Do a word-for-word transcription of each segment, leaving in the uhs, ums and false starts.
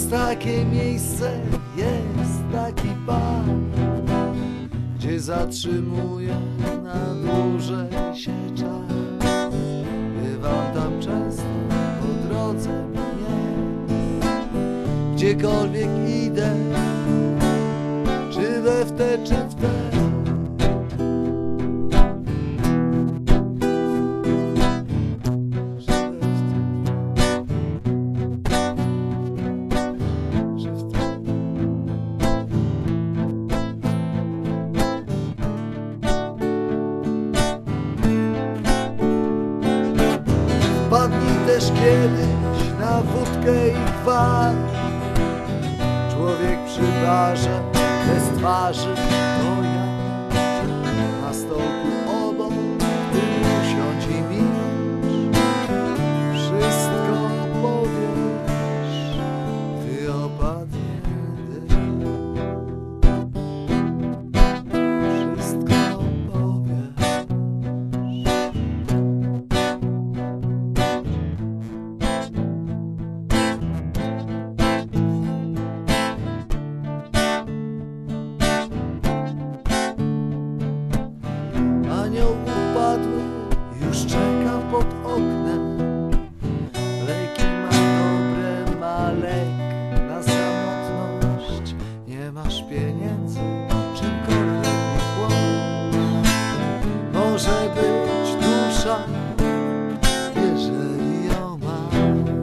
Jest takie miejsce, jest taki bar, gdzie zatrzymuje na dłużej się czas. Bywam tam często, po drodze mnie, gdziekolwiek idę, czy we w te, czy w te. Wpadnij też kiedyś na wódkę i gwar. Człowiek przy barze, bez twarzy, to ja. Na stołku obok, ty usiądź i milcz. Wszystko powiesz, gdy opadnie dym. Wszystko powiesz. Anioł upadły już czeka pod oknem. Leki ma dobre, ma lek na samotność. Nie masz pieniędzy, czymkolwiek chłop. Może być dusza, jeżeli ją masz.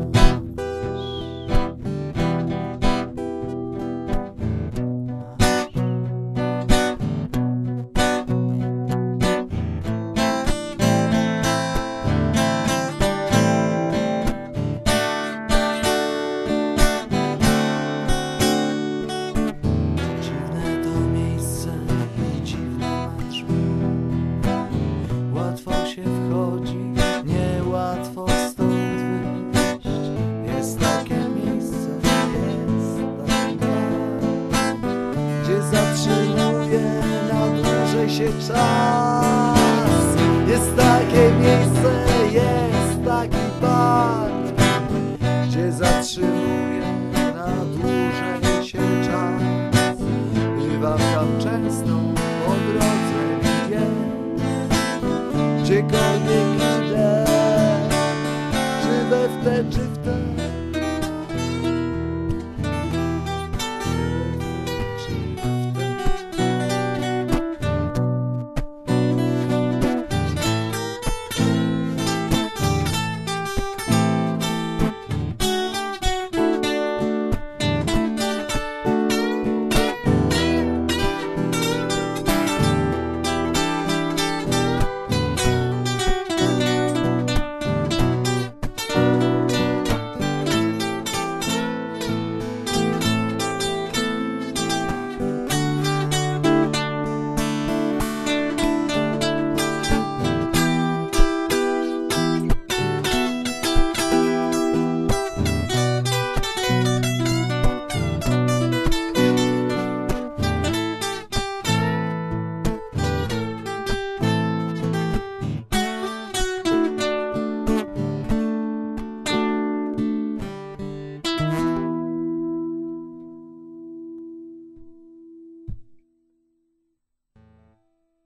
Łatwo się wchodzi, niełatwo stąd wyjść. Jest takie miejsce, jest taki bar, gdzie zatrzymuje na dłużej się czas. Jest takie miejsce,